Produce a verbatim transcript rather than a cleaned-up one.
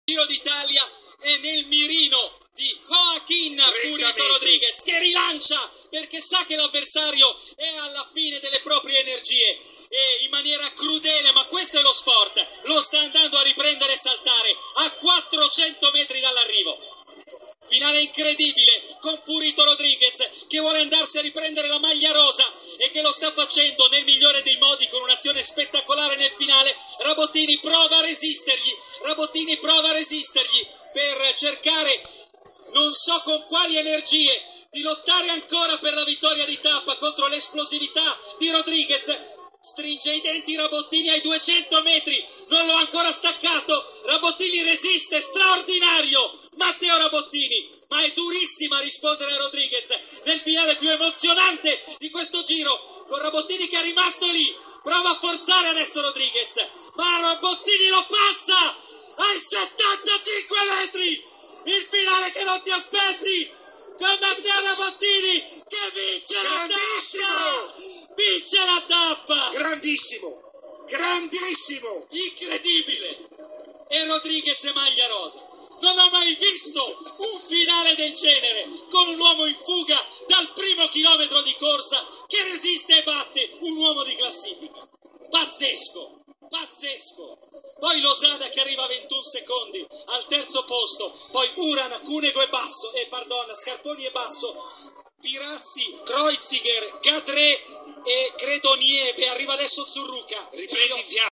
Giro d'Italia è nel mirino di Joaquín Purito Rodríguez, che rilancia perché sa che l'avversario è alla fine delle proprie energie e in maniera crudele, ma questo è lo sport, lo sta andando a riprendere e saltare a quattrocento metri dall'arrivo. Finale incredibile con Purito Rodríguez che vuole andarsi a riprendere la maglia rosa e che lo sta facendo nel migliore dei modi con un'azione spettacolare nel finale. Rabottini prova a resistergli, Rabottini prova a resistergli per cercare, non so con quali energie, di lottare ancora per la vittoria di tappa contro l'esplosività di Rodríguez. Stringe i denti Rabottini ai duecento metri, non l'ho ancora staccato, Rabottini resiste, straordinario Matteo Rabottini, ma è durissima a rispondere a Rodríguez nel finale più emozionante di questo giro, con Rabottini che è rimasto lì, prova a forzare adesso Rodríguez, ma Rabottini lo passa ai settantacinque metri, il finale che non ti aspetti, con Matteo Rabottini che vince la tappa, vince la tappa, grandissimo, grandissimo, incredibile, e Rodríguez è maglia rosa. Non ho mai visto un finale del genere, con un uomo in fuga dal primo chilometro di corsa che resiste e batte un uomo di classifica. Pazzesco, pazzesco. Poi Losada che arriva a ventuno secondi al terzo posto, poi Uran, Cunego e Basso, e pardon, Scarponi e Basso, Pirazzi, Kreuziger, Gadré e credo Nieve, arriva adesso Zurruca. Riprendi fiato.